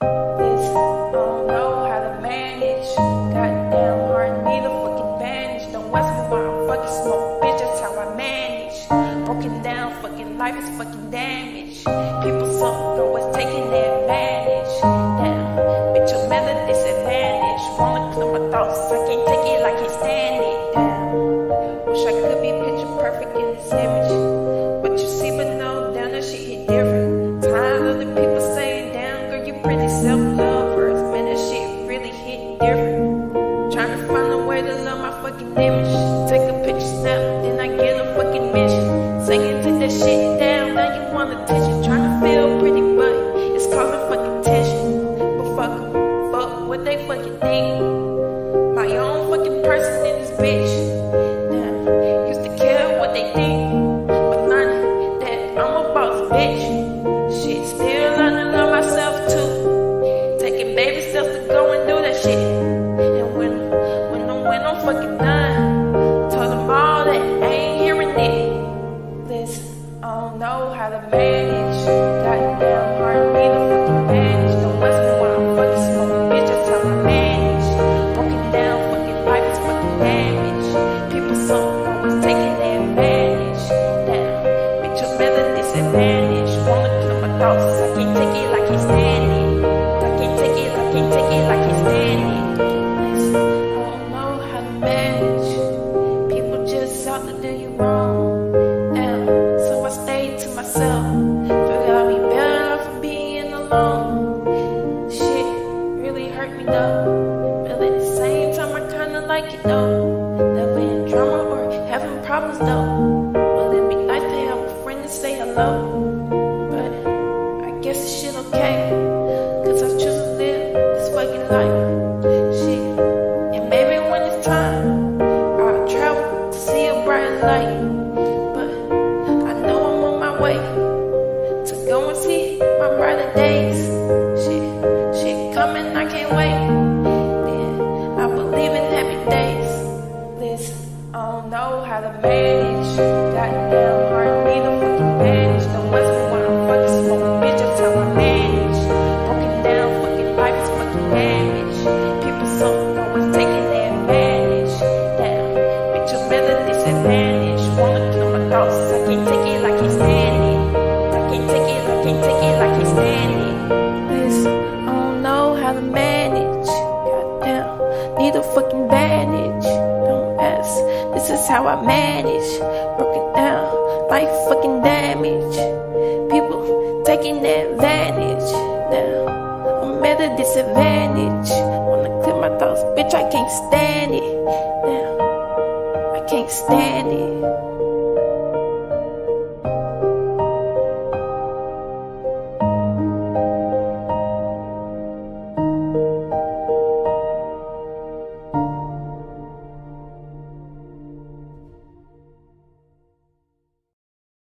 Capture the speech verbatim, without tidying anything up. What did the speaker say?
This, I don't know how to manage. Goddamn hard, need a fucking bandage. Don't ask me why I'm fucking smoke, bitch, that's how I manage. Broken down, fucking life is fucking damage. People something always taking their advantage. Damn, bitch, your method disadvantage. Wanna clear my thoughts, I can't take it, like can't stand it. Damn, wish I could be picture perfect in this image. But you see, but no, damn, that shit hit different. Tired of the people saying, damn, girl, you pretty self-love first. Man, that shit really hit different. Trying to find a way to love my fucking image. Take a picture, snap, then I get a fucking mission. Singing, take that shit down, now you want attention. Trying to feel pretty, but it's causing fucking tension. But fuck 'em, fuck what they fucking think. My own fucking person in this bitch. Damn, used to care what they think, but learning that I'm a boss bitch. Shit, still learning to love myself too. Taking baby steps to go and do that shit. And when, when I'm, when I'm fucking done, tell them all that I ain't hearing it. Listen, I don't know how to manage. Goddamn hard, need a fucking bandage. Don't ask me why I'm fucking smoking, bitch, that's how I manage. Broken down, fucking life is fucking damage. People something always taking their advantage. Damn, bitch, your method disadvantage. Wanna kill my thoughts, I can't take it, like can't stand it. I can't take it, I can't take it, like can't stand it. Listen, I don't know how to manage. People just out to do you wrong. Damn, so I stay to myself. Feel I'll be better off for being alone. Shit really hurt me though, but at the same time I kinda like it though. Never in drama or having problems though. Well, it'd be nice to have a friend to say hello. But I guess this shit okay, cause I choose to live this fucking life. Shit, and maybe when it's time, I'll travel to see a brighter light. But I know I'm on my way to go and see my brighter days. Shit, shit coming, I can't wait. Then I believe in happy days. Listen, I don't know how to manage. Goddamn hard, need a fucking bandage. Don't ask me why I'm fucking smoking, bitch, that's how I manage. Broken down, fucking life is fucking damage. People something always taking their advantage. Damn, bitch, your method disadvantage. Wanna kill my thoughts, I can't take it, like can't stand it. I can't take it, I can't take it, like can't stand it. Listen, I don't know how to manage. Goddamn, need a fucking bandage. Don't ask, this is how I manage. Broken down, life fucking damage. People taking advantage. Damn, I'm at a disadvantage. Wanna clear my thoughts, bitch, I can't stand it. Damn, I can't stand it.